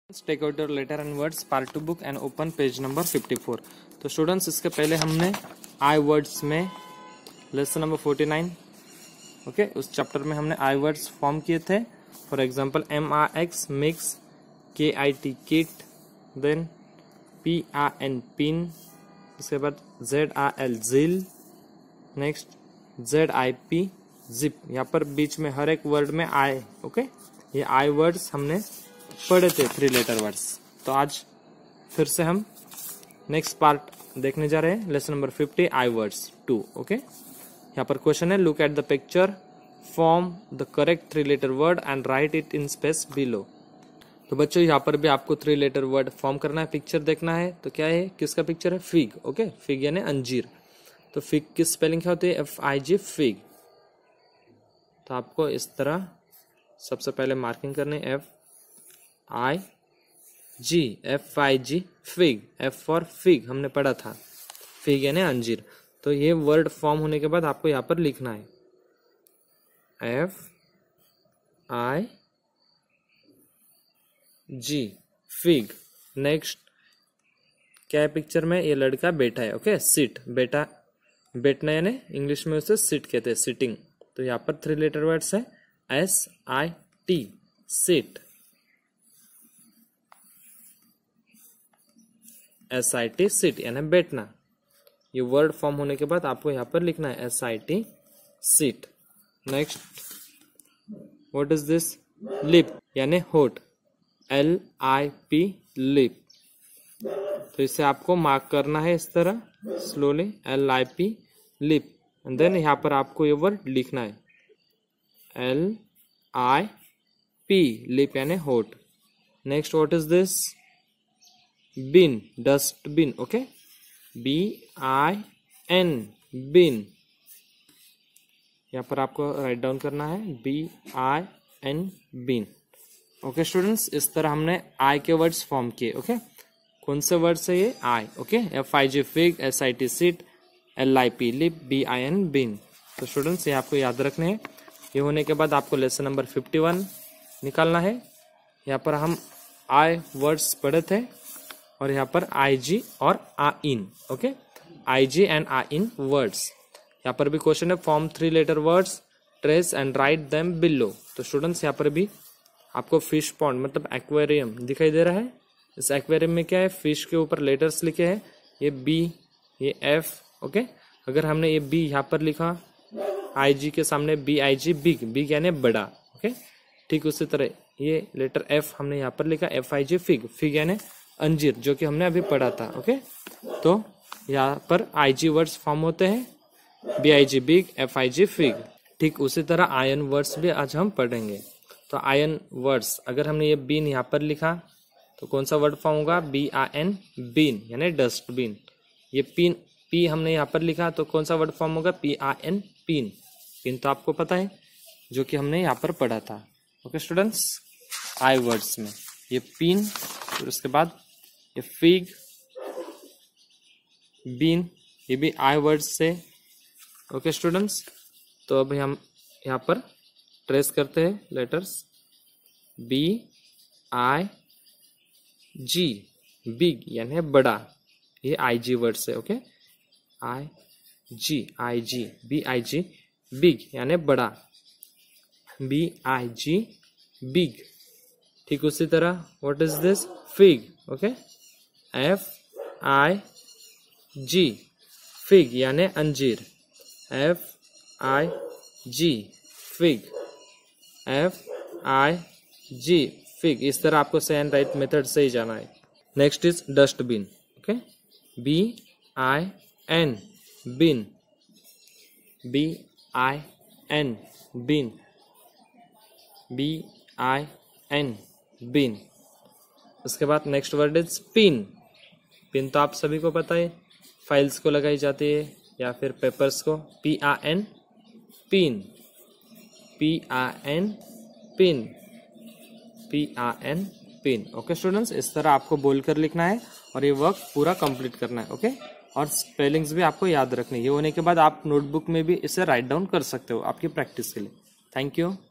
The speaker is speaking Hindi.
Take out your letter and words part 2 book and open page number 54। तो स्टूडेंट्स इसके पहले हमने आई वर्ड्स में लेसन नंबर 49 ओके उस चैप्टर में हमने आई वर्ड्स फॉर्म किए थे। For example MRX mix, KIT kit, then PRN pin, उसके बाद ZRL जिल, नेक्स्ट ZIP जिप। यहाँ पर बीच में हर एक वर्ड में आई ओके ये आई वर्ड्स हमने पढ़े थे 3 लेटर वर्ड्स। तो आज फिर से हम नेक्स्ट पार्ट देखने जा रहे हैं, lesson number 50 I words 2 okay. यहाँ पर क्वेश्चन है look at the picture, form the correct 3 letter word and write it in space below. तो बच्चों यहाँ पर भी आपको 3 लेटर वर्ड फॉर्म करना है, पिक्चर देखना है। तो क्या है, किसका पिक्चर है, फिग ओके, फिग यानी अंजीर। तो फिग की स्पेलिंग क्या होती है, FIG फिग। तो आपको इस तरह सबसे पहले मार्किंग करनी है, FIG fig, F for fig हमने पढ़ा था, फिग यानी अंजीर। तो ये वर्ड फॉर्म होने के बाद आपको यहाँ पर लिखना है FIG फिग। नेक्स्ट क्या है पिक्चर में, ये लड़का बैठा है ओके, सिट, बेटा बैठना यानी इंग्लिश में उसे सिट कहते हैं, सिटिंग। तो यहाँ पर 3 लेटर वर्ड्स है SIT सिट, SIT सिट यानी बैठना। ये वर्ड फॉर्म होने के बाद आपको यहाँ पर लिखना है SIT sit. Next what is this, lip यानी होठ, LIP लिप। तो इसे आपको मार्क करना है इस तरह slowly, LIP lip. And then यहाँ पर आपको ये वर्ड लिखना है LIP लिप यानी होठ। Next what is this, bin, dustbin okay, BIN bin. यहाँ पर आपको राइट डाउन करना है BIN बिन ओके। स्टूडेंट्स इस तरह हमने आई के वर्ड्स फॉर्म किए ओके। कौन से वर्ड्स है ये, I okay, FIG fig, SIT sit, LIP lip, BIN bin. तो स्टूडेंट्स ये आपको याद रखने हैं। ये होने के बाद आपको लेसन नंबर 51 निकालना है। यहाँ पर हम आई वर्ड्स पढ़े थे और यहाँ पर IG और AIN okay, IG and AIN words. यहाँ पर भी क्वेश्चन है form 3 letter words, trace and write them below. तो स्टूडेंट्स यहाँ पर भी आपको फिश पॉन्ड मतलब एक्वेरियम दिखाई दे रहा है। इस एक्वेरियम में क्या है, फिश के ऊपर लेटर्स लिखे हैं, ये B, ये F ओके। अगर हमने ये B यहाँ पर लिखा, IG के सामने BIG बिग, बिग यानी बड़ा ओके। ठीक उसी तरह ये लेटर F हमने यहाँ पर लिखा FIG फिग, फिग यानी अंजीर, जो कि हमने अभी पढ़ा था ओके। तो यहाँ पर IG वर्ड्स फॉर्म होते हैं, BIG बिग, FIG फिग। ठीक उसी तरह आयन वर्ड्स भी आज हम पढ़ेंगे। तो आयन वर्ड्स अगर हमने ये बीन यहाँ पर लिखा तो कौन सा वर्ड फॉर्म होगा, BIN बीन यानी डस्टबिन। ये पिन, P हमने यहाँ पर लिखा तो कौन सा वर्ड फॉर्म होगा, PRN पिन। पिन तो आपको पता है जो कि हमने यहाँ पर पढ़ा था ओके स्टूडेंट्स। आई वर्ड्स में ये पिन, फिर उसके बाद ये फिग, बीन, ये भी आई वर्ड्स से ओके स्टूडेंट्स। तो अभी हम यहाँ पर ट्रेस करते हैं लेटर्स, BIG बिग यानी बड़ा, ये IG वर्ड्स है ओके, IG BIG बिग यानी बड़ा, BIG बिग। ठीक उसी तरह what is this, fig okay, FIG fig यानी अंजीर, FIG फिग, FIG फिग। इस तरह आपको से एंड राइट मेथड से ही जाना है। Next is dustbin okay, BIN bin, BIN bin, BIN bin. उसके बाद next word is pin. Pin तो आप सभी को पता है, फाइल्स को लगाई जाती है या फिर पेपर्स को, PRN pin, PRN pin, PRN pin okay students. इस तरह आपको बोलकर लिखना है और ये वर्क पूरा कंप्लीट करना है ओके। और स्पेलिंग्स भी आपको याद रखनी है। ये होने के बाद आप नोटबुक में भी इसे राइट डाउन कर सकते हो आपकी प्रैक्टिस के लिए। Thank you.